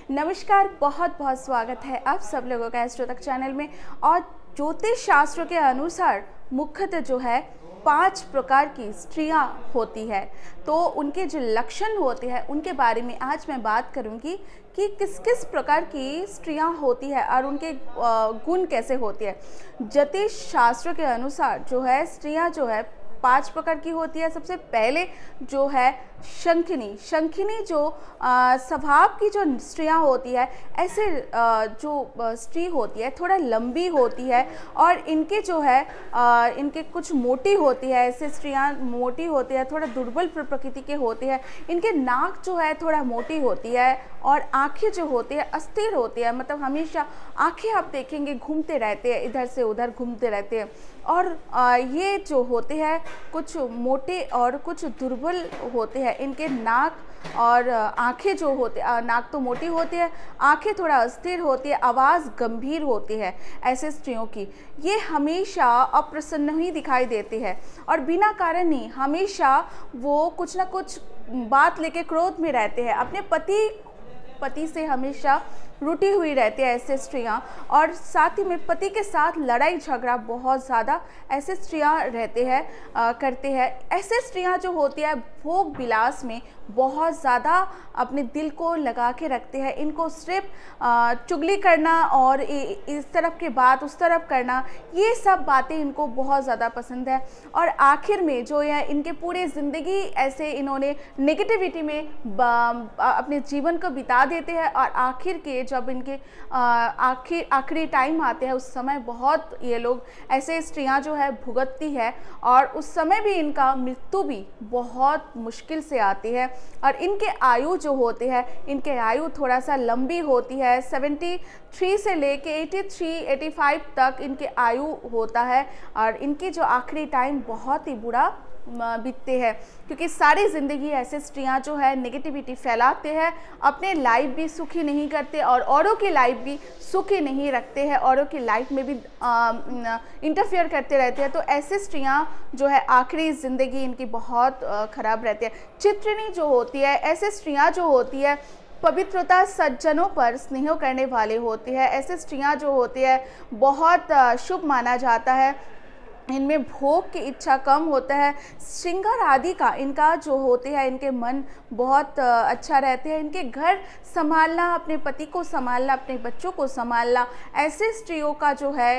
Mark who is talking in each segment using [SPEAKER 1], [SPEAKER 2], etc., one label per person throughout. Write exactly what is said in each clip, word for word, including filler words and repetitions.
[SPEAKER 1] नमस्कार, बहुत बहुत स्वागत है आप सब लोगों का एस्ट्रो तक चैनल में। और ज्योतिष शास्त्रों के अनुसार मुख्यतः जो है पांच प्रकार की स्त्रियां होती है, तो उनके जो लक्षण होते हैं उनके बारे में आज मैं बात करूंगी कि किस किस प्रकार की स्त्रियां होती है और उनके गुण कैसे होते हैं। ज्योतिष शास्त्रों के अनुसार जो है स्त्रियां जो है पांच प्रकार की होती है। सबसे पहले जो है शंखिनी। शंखिनी जो आ, स्वभाव की जो स्त्रियां होती है, ऐसे आ, जो स्त्री होती है थोड़ा लंबी होती है और इनके जो है आ, इनके कुछ मोटी होती है। ऐसे स्त्रियां मोटी होती है, थोड़ा दुर्बल प्रकृति के होते हैं। इनके नाक जो है थोड़ा मोटी होती है और आंखें जो होती है अस्थिर होती है, मतलब हमेशा आंखें आप देखेंगे घूमते रहते हैं, इधर से उधर घूमते रहते हैं। और आ, ये जो होते हैं कुछ मोटे और कुछ दुर्बल होते हैं। इनके नाक और आंखें जो होते हैं, नाक तो मोटी होती है, आंखें थोड़ा अस्थिर होती है, आवाज़ गंभीर होती है ऐसे स्त्रियों की। ये हमेशा अप्रसन्न ही दिखाई देती है और बिना कारण ही हमेशा वो कुछ ना कुछ बात लेके क्रोध में रहते हैं। अपने पति पति से हमेशा रूठी हुई रहती है ऐसे स्त्रियां, और साथ ही में पति के साथ लड़ाई झगड़ा बहुत ज़्यादा ऐसे स्त्रियां रहते हैं आ, करते हैं। ऐसे स्त्रियां जो होती है भोग विलास में बहुत ज़्यादा अपने दिल को लगा के रखते हैं। इनको सिर्फ चुगली करना और इस तरफ के बात उस तरफ करना, ये सब बातें इनको बहुत ज़्यादा पसंद है। और आखिर में जो है इनके पूरे ज़िंदगी ऐसे इन्होंने नेगेटिविटी में अपने जीवन को बिता देते हैं और आखिर के जब इनके आखिर आखिरी टाइम आते हैं उस समय बहुत ये लोग ऐसे स्त्रियां जो है भुगतती है और उस समय भी इनका मृत्यु भी बहुत मुश्किल से आती है। और इनके आयु जो होते हैं, इनके आयु थोड़ा सा लंबी होती है। तिहत्तर से लेके तिरासी पचासी तक इनके आयु होता है और इनकी जो आखिरी टाइम बहुत ही बुरा बीतते हैं, क्योंकि सारी ज़िंदगी ऐसे स्त्रियां जो है नेगेटिविटी फैलाते हैं, अपने लाइफ भी सुखी नहीं करते और औरों की लाइफ भी सुखी नहीं रखते हैं, औरों की लाइफ में भी इंटरफेयर करते रहते हैं। तो ऐसे स्त्रियां जो है आखिरी ज़िंदगी इनकी बहुत ख़राब रहती है। चित्रिणी जो होती है, ऐसे स्त्रियाँ जो होती है पवित्रता सज्जनों पर स्नेह करने वाले होते हैं। ऐसे स्त्रियां जो होती है बहुत शुभ माना जाता है। इनमें भोग की इच्छा कम होता है। श्रृंगार आदि का इनका जो होते हैं, इनके मन बहुत अच्छा रहते हैं। इनके घर संभालना, अपने पति को संभालना, अपने बच्चों को संभालना, ऐसे स्त्रियों का जो है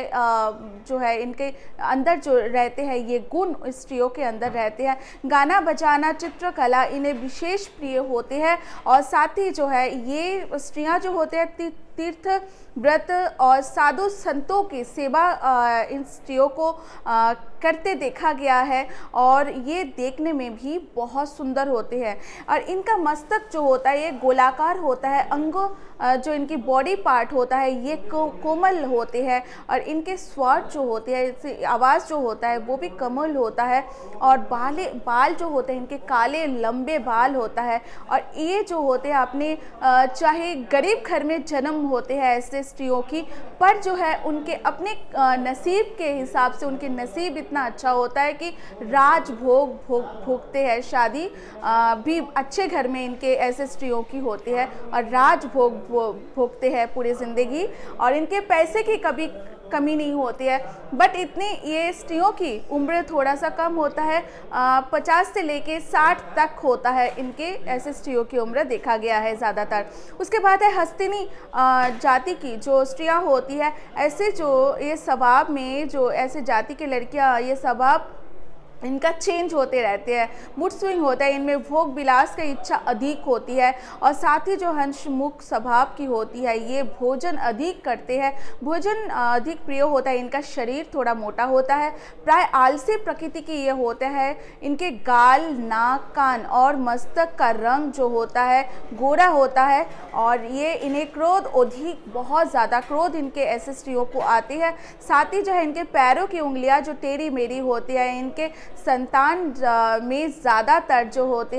[SPEAKER 1] जो है इनके अंदर जो रहते हैं, ये गुण स्त्रियों के अंदर रहते हैं। गाना बजाना, चित्रकला इन्हें विशेष प्रिय होते हैं। और साथ ही जो है ये स्त्रियां जो होते हैं तीर्थ व्रत और साधु संतों की सेवा इन स्त्रियों को आ, करते देखा गया है और ये देखने में भी बहुत सुंदर होते हैं। और इनका मस्तक जो होता है ये गोलाकार होता है। अंगों जो इनकी बॉडी पार्ट होता है ये को, कोमल होते हैं और इनके स्वर जो होते हैं, आवाज़ जो होता है वो भी कोमल होता है। और बाले बाल जो होते हैं इनके काले लंबे बाल होता है। और ये जो होते हैं अपने चाहे गरीब घर में जन्म होते हैं ऐसे स्त्रियों की, पर जो है उनके अपने नसीब के हिसाब से उनके नसीब इतना अच्छा होता है कि राजभोग भोग भोगते हैं। शादी भी अच्छे घर में इनके ऐसे स्त्रियों की होती है और राजभोग भोगते हैं पूरी ज़िंदगी और इनके पैसे की कभी कमी नहीं होती है। बट इतनी ये स्त्रियों की उम्र थोड़ा सा कम होता है, पचास से लेके साठ तक होता है इनके ऐसे स्त्रियों की उम्र देखा गया है ज़्यादातर। उसके बाद है हस्तिनी जाति की जो स्त्रियां होती है, ऐसे जो ये स्वभाव में जो ऐसे जाति की लड़कियां, ये स्वभाव इनका चेंज होते रहते हैं, मूड स्विंग होता है। इनमें भोग विलास की इच्छा अधिक होती है और साथ ही जो हंसमुख स्वभाव की होती है, ये भोजन अधिक करते हैं, भोजन अधिक प्रिय होता है। इनका शरीर थोड़ा मोटा होता है, प्राय आलसी प्रकृति की ये होते हैं। इनके गाल, नाक, कान और मस्तक का रंग जो होता है गोरा होता है और ये इन्हें क्रोध अधिक, बहुत ज़्यादा क्रोध इनके ऐसे स्त्रियों को आती है। साथ ही जो है इनके पैरों की उंगलियां जो टेढ़ी मेढ़ी होती है। इनके संतान में ज़्यादातर जो होते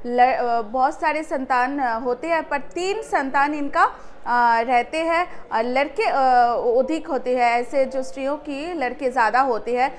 [SPEAKER 1] हैं, बहुत सारे संतान होते हैं पर तीन संतान इनका रहते हैं। लड़के अधिक होते हैं, ऐसे जो स्त्रियों की लड़के ज़्यादा होते हैं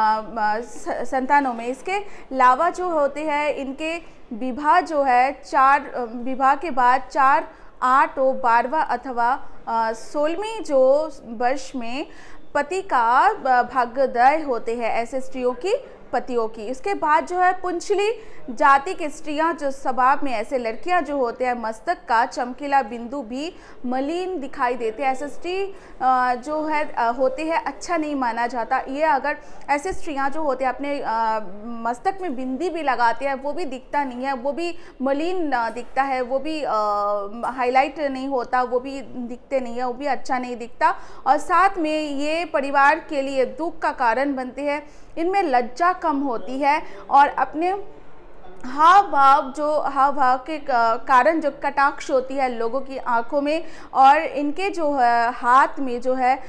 [SPEAKER 1] संतानों में। इसके अलावा जो होते हैं इनके विवाह जो है चार विवाह के बाद चार आठों बारहवां अथवा सोलहवीं जो वर्ष में पति का भाग्योदय होते हैं ऐसे स्त्रियों की पतियों की। इसके बाद जो है पुंचली जाति की स्त्रियां जो स्वभाव में ऐसे लड़कियां जो होते हैं मस्तक का चमकीला बिंदु भी मलिन दिखाई देते हैं। ऐसे स्त्री जो है होते हैं अच्छा नहीं माना जाता। ये अगर ऐसे स्त्रियां जो होते हैं अपने आ, मस्तक में बिंदी भी लगाते हैं वो भी दिखता नहीं है, वो भी मलिन दिखता है, वो भी हाईलाइट नहीं होता, वो भी दिखते नहीं है, वो भी अच्छा नहीं दिखता और साथ में ये परिवार के लिए दुख का कारण बनते हैं। इनमें लज्जा कम होती है और अपने हाव भाव जो हाव भाव के कारण जो कटाक्ष होती है लोगों की आंखों में और इनके जो है हाथ में जो है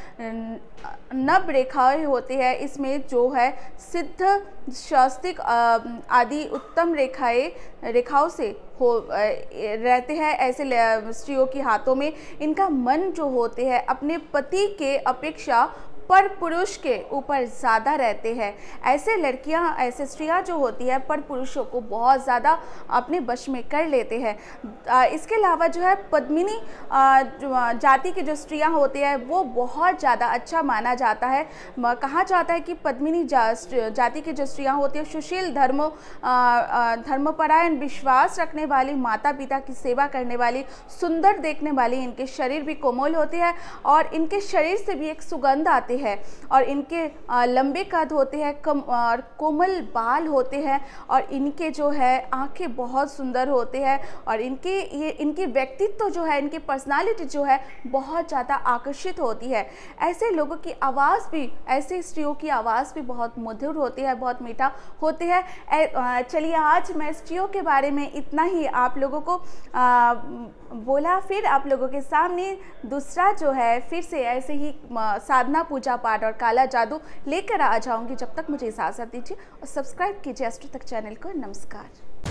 [SPEAKER 1] नब रेखाएं होती है, इसमें जो है सिद्ध शास्त्रिक आदि उत्तम रेखाएं रेखाओं से हो रहते हैं। ऐसे स्त्रियों के हाथों में इनका मन जो होते हैं अपने पति के अपेक्षा पर पुरुष के ऊपर ज़्यादा रहते हैं। ऐसे लड़कियां ऐसे स्त्रियां जो होती है पर पुरुषों को बहुत ज़्यादा अपने वश में कर लेते हैं। इसके अलावा जो है पद्मिनी जाति की जो स्त्रियां होती है वो बहुत ज़्यादा अच्छा माना जाता है। कहा जाता है कि पद्मिनी जा, जाति की जो स्त्रियां होती है सुशील धर्म धर्मपरायण विश्वास रखने वाली, माता पिता की सेवा करने वाली, सुंदर देखने वाली, इनके शरीर भी कोमल होते हैं और इनके शरीर से भी एक सुगंध आती है और इनके लंबे कद होते हैं, कम और कोमल बाल होते हैं और इनके जो है आंखें बहुत सुंदर होते हैं और इनके ये इनकी व्यक्तित्व जो है, इनकी पर्सनालिटी जो है बहुत ज़्यादा आकर्षित होती है। ऐसे लोगों की आवाज़ भी, ऐसे स्त्रियों की आवाज़ भी बहुत मधुर होती है, बहुत मीठा होती है। चलिए आज मैं स्त्रियों के बारे में इतना ही आप लोगों को आ, बोला, फिर आप लोगों के सामने दूसरा जो है फिर से ऐसे ही साधना पूजा पाठ और काला जादू लेकर आ जाऊंगी। जब तक मुझे इजाज़त दीजिए और सब्सक्राइब कीजिए एस्ट्रो तक चैनल को। नमस्कार।